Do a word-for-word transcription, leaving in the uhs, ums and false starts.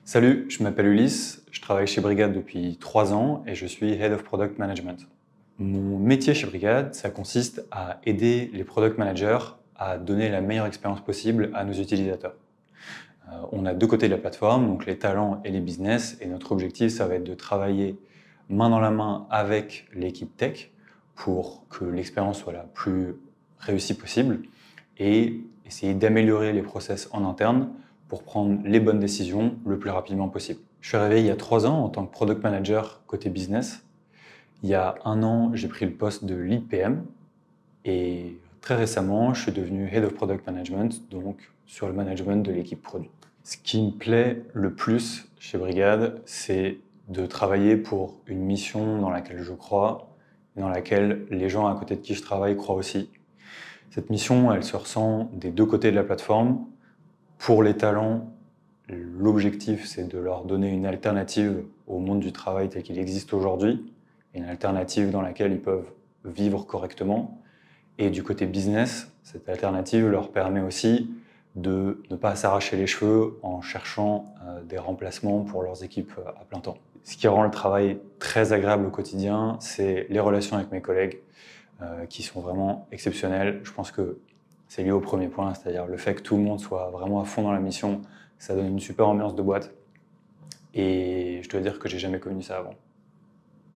Salut, je m'appelle Ulysse, je travaille chez Brigade depuis trois ans et je suis Head of Product Management. Mon métier chez Brigade, ça consiste à aider les product managers à donner la meilleure expérience possible à nos utilisateurs. Euh, on a deux côtés de la plateforme, donc les talents et les business, et notre objectif, ça va être de travailler main dans la main avec l'équipe tech pour que l'expérience soit la plus réussie possible et essayer d'améliorer les process en interne pour prendre les bonnes décisions le plus rapidement possible. Je suis arrivé il y a trois ans en tant que product manager côté business. Il y a un an, j'ai pris le poste de lead P M et très récemment, je suis devenu Head of Product Management, donc sur le management de l'équipe produit. Ce qui me plaît le plus chez Brigade, c'est de travailler pour une mission dans laquelle je crois, et dans laquelle les gens à côté de qui je travaille croient aussi. Cette mission, elle se ressent des deux côtés de la plateforme. Pour les talents, l'objectif, c'est de leur donner une alternative au monde du travail tel qu'il existe aujourd'hui, une alternative dans laquelle ils peuvent vivre correctement. Et du côté business, cette alternative leur permet aussi de ne pas s'arracher les cheveux en cherchant euh, des remplacements pour leurs équipes à plein temps. Ce qui rend le travail très agréable au quotidien, c'est les relations avec mes collègues euh, qui sont vraiment exceptionnelles. Je pense que c'est lié au premier point, c'est-à-dire le fait que tout le monde soit vraiment à fond dans la mission, ça donne une super ambiance de boîte. Et je dois dire que j'ai jamais connu ça avant.